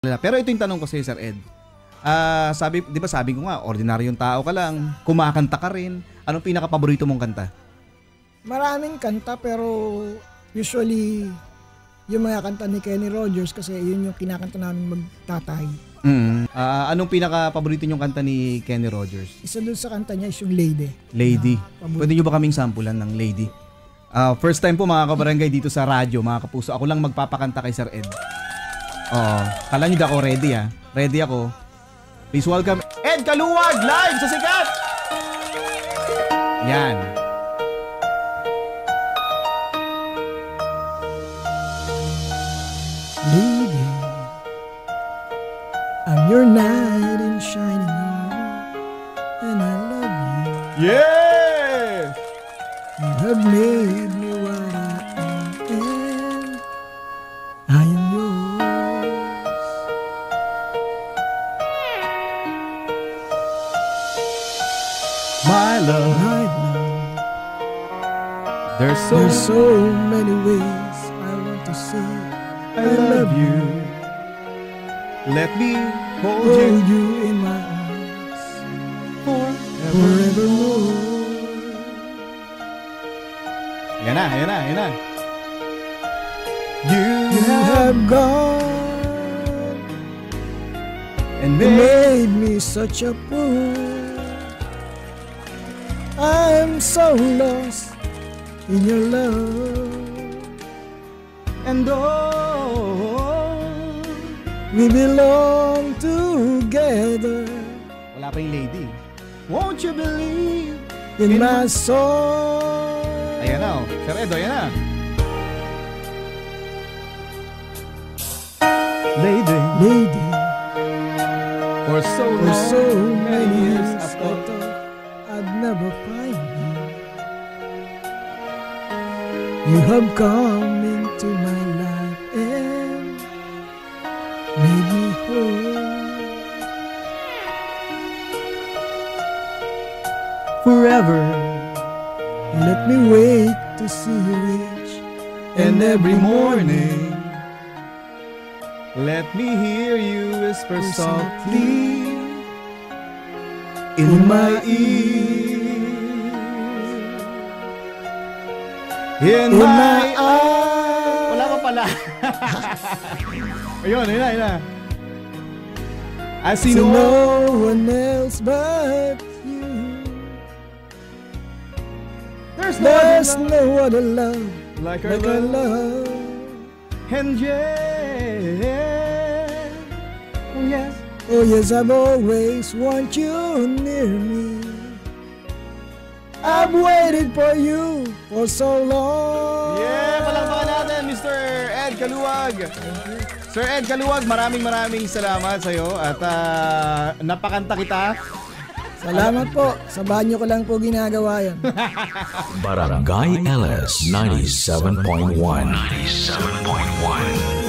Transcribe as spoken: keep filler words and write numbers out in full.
Pero ito yung tanong ko sa Sir Ed. Ah, sabi, 'di ba sabi ko nga, ordinaryong tao ka lang, kumakanta ka rin. Anong pinaka-paborito mong kanta? Maraming kanta pero usually yung mga kanta ni Kenny Rogers kasi yun yung kinakanta namin magtatay. Mm. Ah, anong pinaka-paborito niyong kanta ni Kenny Rogers? Isa dun sa kanta niya is yung Lady. Lady. Ah, paborito. Pwede niyo ba kaming sampulan ng Lady? Ah, first time po mga kabarangay dito sa radyo, mga kapuso. Ako lang magpapakanta kay Sir Ed. Oo. Kala niyo di ako ready ah. Ready ako. Please welcome Ed Caluwag live sa Sikat! Yan. Lady, I'm your knight in shining armor, and I love you. Yeah! You have made me what I am, and I am yours. My love, My love, there's so, there's so many ways I want to say I love you. Let me hold you hold you in my arms forever. forevermore. Yan na, yan na, yan na. You, You have gone and and made me such a fool. I'm so lost in your love, and oh, we belong together. wala pa yung lady. Won't you believe In In my my- soul. Ayan na, oh. Sir Edo, ayan na. Lady, Lady, for so for long, so many years I I thought thought I'd never find you. You have come into my life and made me whole. forever Let me wake to see you each and every morning. Let me hear you whisper softly in my ear. In, in my, my eyes. eyes. Wala pa pala. Ayun, ayun na, ayun na. I see To no no one else but you. There's no There's other no other love like our like our love. love. And yeah, oh yes. Oh yes, I've always want you near me. I've waited for you for so long. Yeah, palakpakan natin, Mister Ed Caluwag. Sir Ed Caluwag, maraming maraming salamat sa iyo at ah, napakanta kita. Salamat po. Sa banyo ko lang po ginagawa yan. Barangay L S ninety-seven point one. ninety-seven point one.